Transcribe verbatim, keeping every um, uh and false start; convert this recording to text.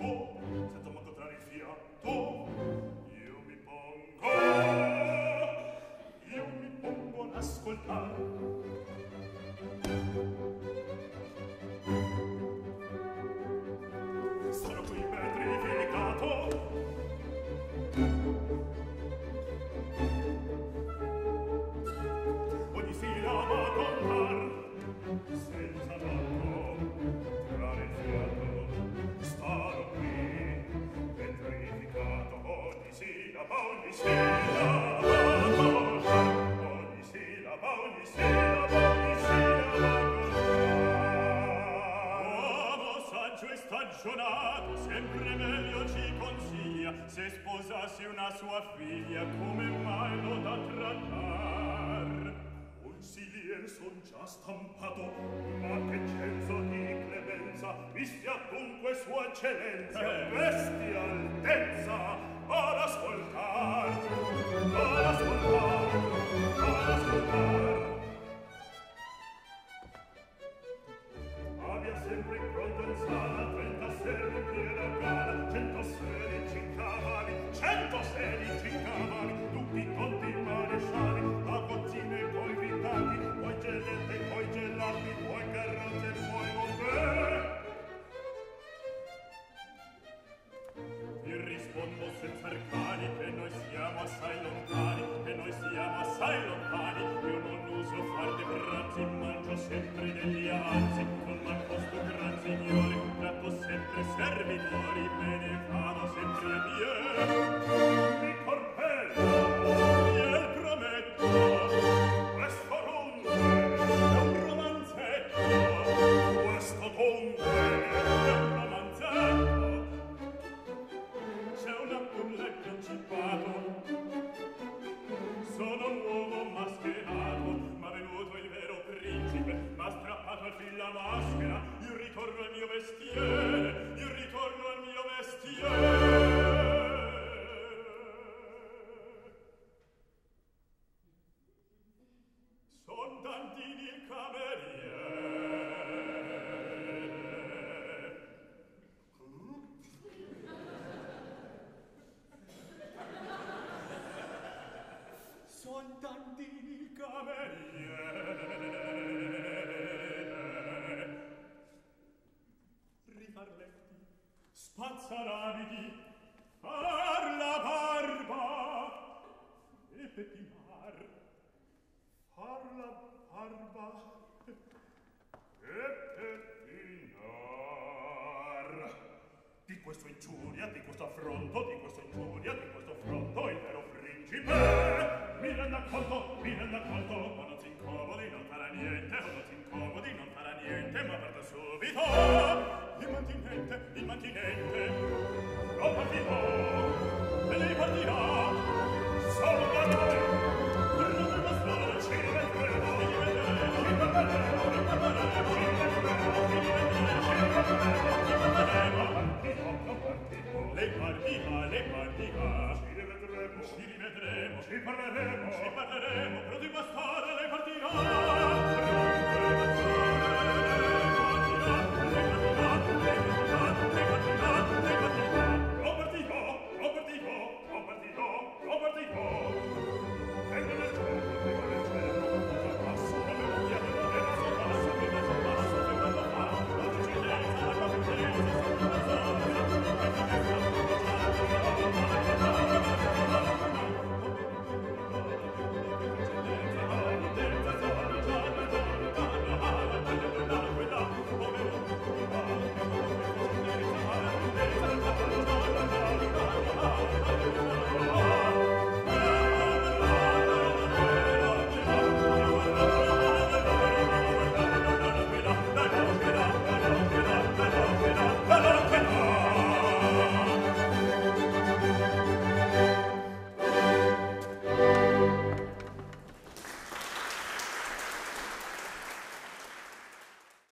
tu, senza mai contrarre il fiato, io mi pongo, io mi pongo ad ascoltare. Sono qui petrificato, ogni sillaba contar, senza manco trarre il fiato. Starò qui petrificato, ogni sillaba, ogni sillaba contar, ogni sillaba, ogni sillaba, ogni sillaba contar. Uomo saggio e stagionato, sempre meglio ci consiglia, se sposassi una sua figlia, come mai lo da trattar? Consiglier son già stampato, ma che censo di clemenza, mi stia dunque sua eccellenza, eh. Vesti altezza, ad ascoltar, ad ascoltar, ad ascoltar. Abbia sempre pronto in sala trenta servi in piena gala, cento sedici cavalli, cento sedici cavalli, tutti conti marescialli, agozzine e poi vitati, poi gelette e poi gelati, poi carrozze e poi bombè. Vi rispondo senza arcani che noi siamo assai lontani, che noi siamo assai lontani. Io non uso far dei pranzi, mangio sempre degli avanzi, non m'accosto gran signori, tratto sempre servitori, me ne vado sempre a Dio. Mi corpello, gliel prometto, questo dunque è un romanzetto, questo dunque è un romanzetto. C'è una burla e principato, sono un uomo mascherato, ma venuto il vero principe, m'ha strappato al fil la maschera, io ritorno al mio mestiere, io ritorno al mio mestiere. Son tantini il cameriere. Son tantini il cameriere. Rifar letti, spazzar abiti, far la barba e pettinar. Far la barba e pettinar. Di questo ingiuria, di questo affronto, di questo ingiuria, di questo affronto, il vero principe mi renda conto, mi renda conto. Ma non si incomodi, non farà niente, o non si incomodi, non farà niente, ma parta subito. Il mantinente, il mantinente lo partirò e lei partirà solo da noi. Quello del bastone ci rivedremo, ci rivedremo, ci rivedremo, ci rivedremo, ci rivedremo, ci rivedremo. Lei partirà, lei partirà, ci rivedremo, ci rivedremo, ci parleremo, ci parleremo, però di bastare